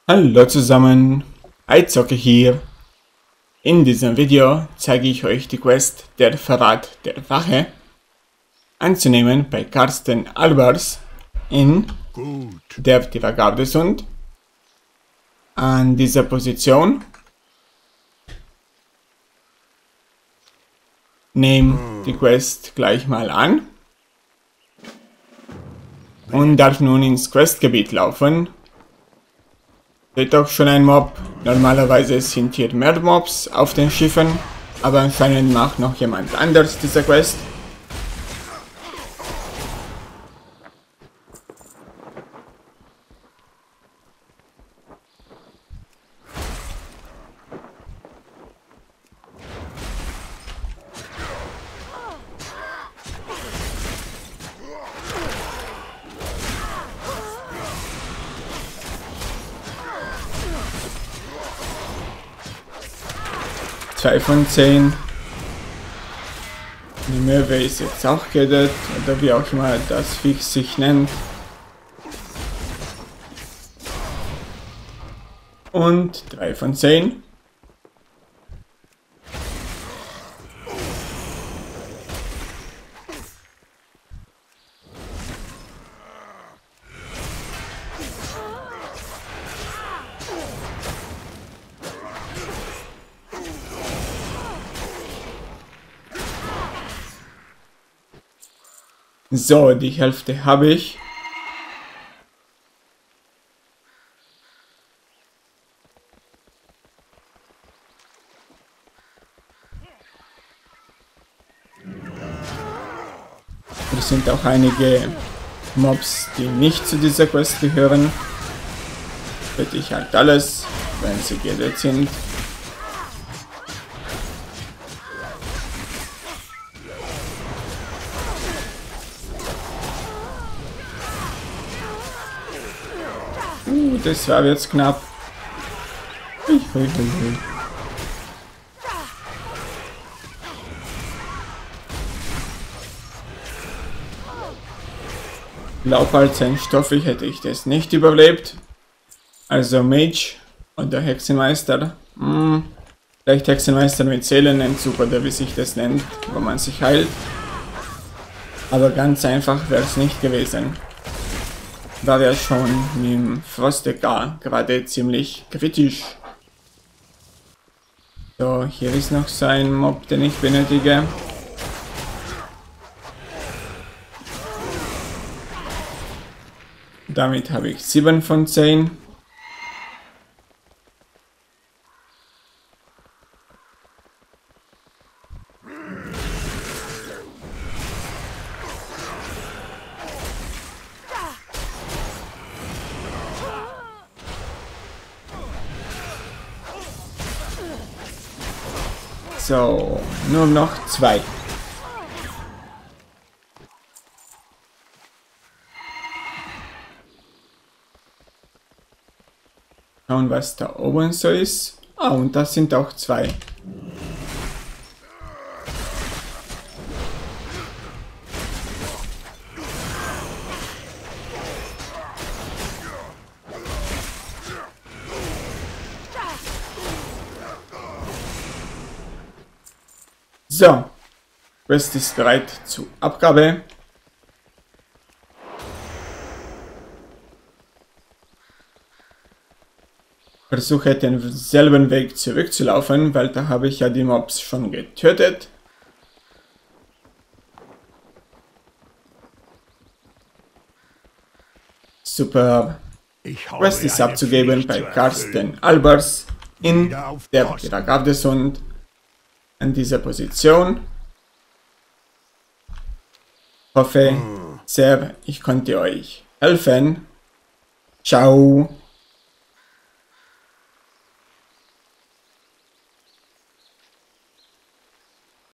Hallo zusammen, Eizocke hier. In diesem Video zeige ich euch die Quest Der Verrat der Wache anzunehmen bei Carsten Albers in der Gardesund. An dieser Position nehme die Quest gleich mal an und darf nun ins Questgebiet laufen. Seht auch schon ein Mob. Normalerweise sind hier mehr Mobs auf den Schiffen, aber anscheinend macht noch jemand anders diese Quest. Zwei von 10. Die Möwe ist jetzt auch gedet, oder wie auch immer das Viech sich nennt. Und 3 von 10. So, die Hälfte habe ich. Es sind auch einige Mobs, die nicht zu dieser Quest gehören. Bitte ich halt alles, wenn sie gerettet sind. Das war jetzt knapp. Laubholzstoffig hätte ich das nicht überlebt. Also Mage oder Hexenmeister. Vielleicht Hexenmeister mit Seelenentzug oder wie sich das nennt, wo man sich heilt. Aber ganz einfach wäre es nicht gewesen. War ja schon mit dem Frostdecker gerade ziemlich kritisch. So, hier ist noch so ein Mob, den ich benötige. Damit habe ich 7 von 10. So, nur noch 2. Schauen, was da oben so ist. Ah, und das sind auch 2. So, Quest ist bereit zur Abgabe. Versuche denselben Weg zurückzulaufen, weil da habe ich ja die Mobs schon getötet. Super. Quest ist abzugeben bei Carsten Albers in der Gardesund. An dieser Position. Hoffe sehr, ich konnte euch helfen. Ciao.